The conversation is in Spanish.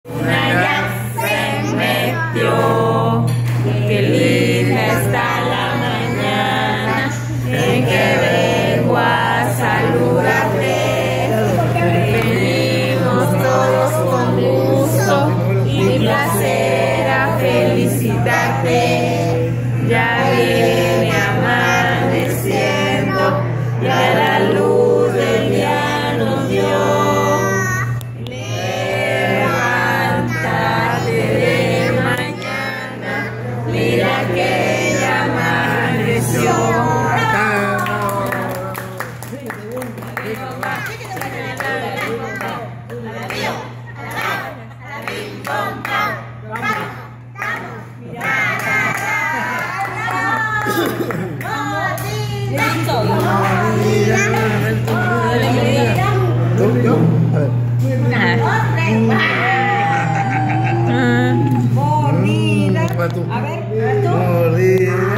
Una ya se metió, qué linda está la mañana en que vengo a saludarte. Venimos todos con gusto y placer a felicitarte. Ya viene amaneciendo, ya la luz del día nos dio. Mira que ya amaneció. A ver, tú.